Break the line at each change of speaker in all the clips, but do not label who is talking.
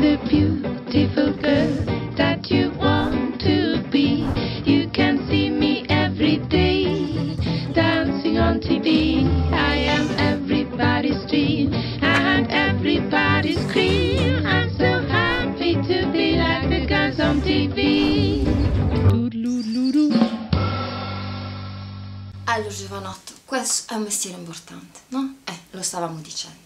the beautiful girl that you want to be. You can see me every day, dancing on TV. I am everybody's dream and everybody's cream. I'm so happy to be like the girls on TV.
Allora, giovanotto, questo è un mestiere importante, no? Lo stavamo dicendo.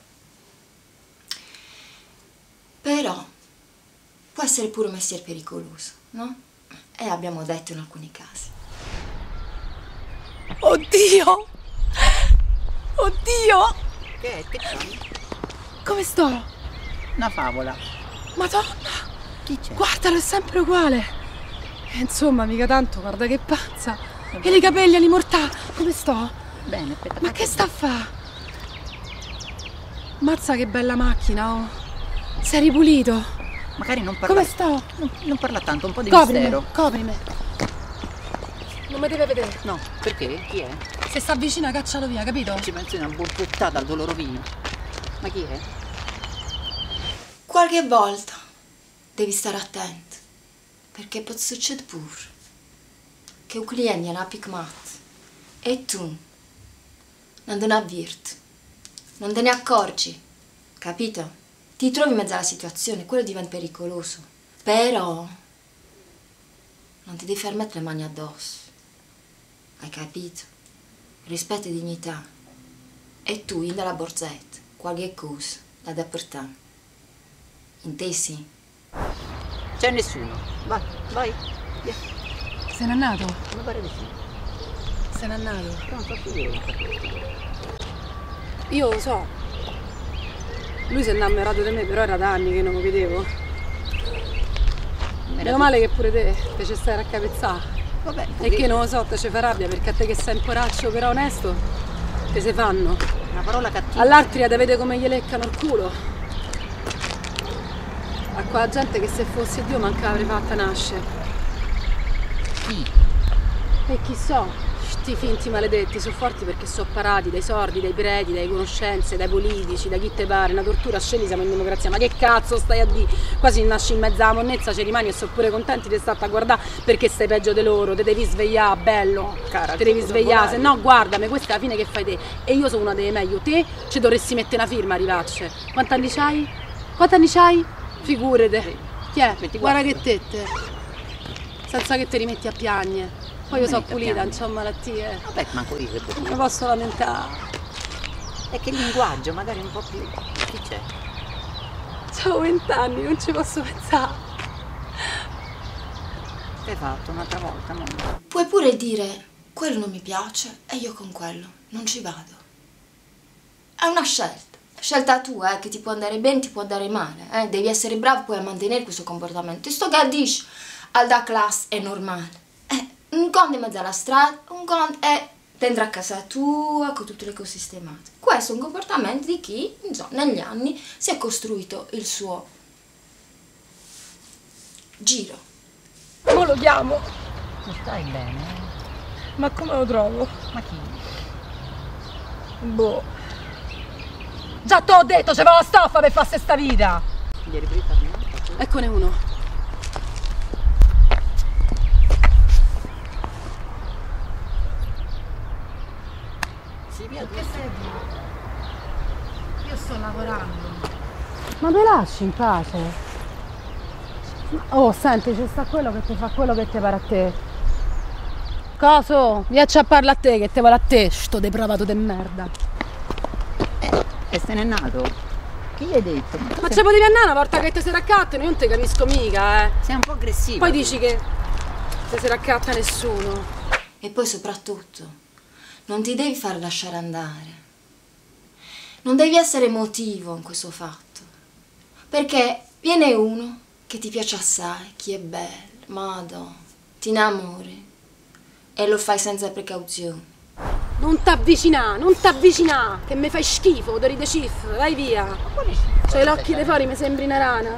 Però può essere pure un mestiere pericoloso, no? E abbiamo detto in alcuni casi.
Oddio! Oddio!
Che c'hai?
Come sto?
Una favola.
Madonna!
Chi c'è?
Guardalo, è sempre uguale. Insomma, mica tanto, guarda che pazza. E i capelli all'immortale. Come sto?
Bene, aspetta.
Ma che sta a fa? Mazza che bella macchina, oh. Sei ripulito.
Magari non parla.
Come sto?
Non parla tanto, un po' di
Coprimi,
mistero.
coprimi. Non mi deve vedere.
No, perché? Chi è?
Se sta vicina caccialo via, capito?
Ci pensi una buffettata al dolorovino. Ma chi è?
Qualche volta devi stare attento, perché può succedere pure che un cliente è una picmat e tu non te ne avvirti, non te ne accorgi, capito? Ti trovi in mezzo alla situazione, quello diventa pericoloso. Però non ti devi far mettere le mani addosso, hai capito? Rispetto e dignità. E tu, in dalla borsetta, qualche cosa la da portare. Intesi?
C'è nessuno. Vai, vai. Via.
Se n'è andato?
Mi pare di sì.
Se n'è andato.
Non so più.
Io lo so. Lui si è innamorato di me, però era da anni che non lo vedevo. Meno male che pure te ci stai a raccapezzare.
Vabbè.
E che non lo so, te ci fa rabbia, perché a te che sei un poraccio però onesto, te se fanno.
Una parola cattiva.
All'altri ad vedere come gli leccano il culo. A quella gente che se fosse Dio manca avrei fatta nascere.
Chi?
E chi so? Sti finti maledetti sono forti perché sono parati dai sordi, dai preti, dalle conoscenze, dai politici, da chi te pare, una tortura scegli, siamo in democrazia, ma che cazzo stai a dire? Quasi nasci in mezzo alla monnezza, ci rimani e sono pure contenti di stare a guardare perché stai peggio di loro, te devi svegliare, bello,
Cara,
te devi svegliare, se no guardami, questa è la fine che fai te e io sono una delle meglio, te ci dovresti mettere una firma a arrivarci. Quanti anni c'hai? Quanti anni c'hai? Figurate, chi è?
24.
Guarda che tette, senza che ti rimetti a piagne. Poi io sono pulita, non c'ho malattie.
Vabbè, manco io.
Non mi posso lamentare.
E che linguaggio, magari un po' più. Chi c'è?
C'ho 20 anni, non ci posso pensare.
Che hai fatto un'altra volta, mamma?
Puoi pure dire, quello non mi piace e io con quello non ci vado. È una scelta. Scelta tua, che ti può andare bene, ti può andare male. Devi essere bravo poi a mantenere questo comportamento. Sto che dici, al da classe è normale. Un conto in mezzo alla strada, un conto è dentro a casa tua con tutte le cose sistemate. Questo è un comportamento di chi, insomma, negli anni si è costruito il suo giro.
Mo lo chiamo.
Non stai bene?
Ma come lo trovo?
Ma chi?
Boh. Già te l'ho detto, c'è la stoffa per farsi sta vita.
Ieri prima parliamo?
Eccone uno.
Che sei?
Io sto lavorando. Ma me lasci in pace? Oh, senti, c'è sta quello che ti fa quello che ti pare a te. Coso? Viacci a parlare a te, che te vale a te, sto depravato de merda.
E se n'è nato? Chi gli hai detto?
Ma ce potevi andare una volta che ti si raccattano, io non ti capisco mica,
Sei un po' aggressiva.
Poi dici che ti si raccatta nessuno.
E poi soprattutto, non ti devi far lasciare andare. Non devi essere emotivo in questo fatto. Perché viene uno che ti piace assai, chi è bello, madò, ti innamori e lo fai senza precauzioni.
Non t'avvicinà, che mi fai schifo, odori de cif, vai via. C'hai l'occhio dei fuori, mi sembri una rana.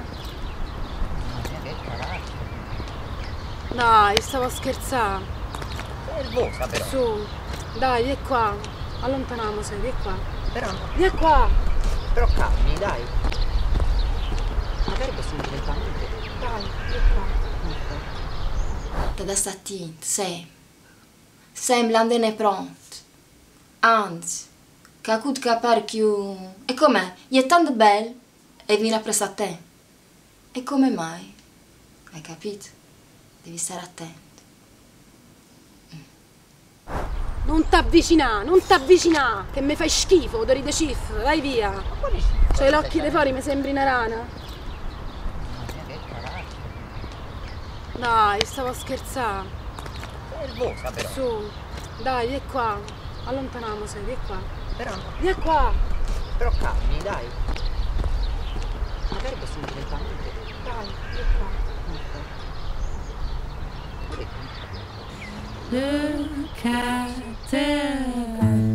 Dai, stavo a scherzare.
Sei nervosa però.
Su, dai, vieni qua. Allontaniamoci, vieni qua.
Però,
Vieni qua.
però calmi, dai. Magari
da sta attento, sempre. Sempre l'andene pronto. Anzi, che acud che appare più... E com'è? Gli è tanto bello e viene appresso a te. E come mai? Hai capito? Devi stare attento.
Non t'avvicinà, che mi fai schifo, odori di cif, vai via. C'hai l'occhio dei fuori, mi sembri una rana. Dai, stavo a scherzare.
Sei nervosa però.
Su, dai, vieni qua. Allontaniamoci, vieni qua.
Però,
Vieni qua.
però calmi, dai. Magari possiamo lentamente.
Dai, vieni qua.
Look at them.